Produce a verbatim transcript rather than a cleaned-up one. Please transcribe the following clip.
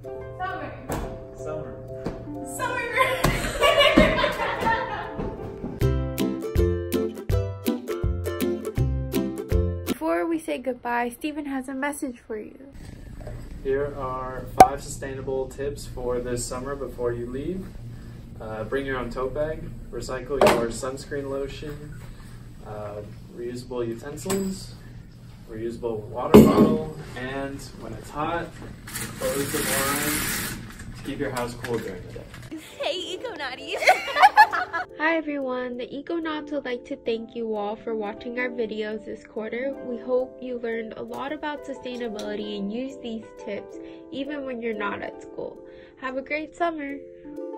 Summer. Summer. Summer. Before we say goodbye, Stephen has a message for you. Here are five sustainable tips for this summer before you leave. Uh, bring your own tote bag, recycle your sunscreen lotion, uh, reusable utensils, reusable water bottle, and when it's hot, close the blinds to keep your house cool during the day. Hey, EcoNauts! Hi everyone, the EcoNauts would like to thank you all for watching our videos this quarter. We hope you learned a lot about sustainability and use these tips even when you're not at school. Have a great summer!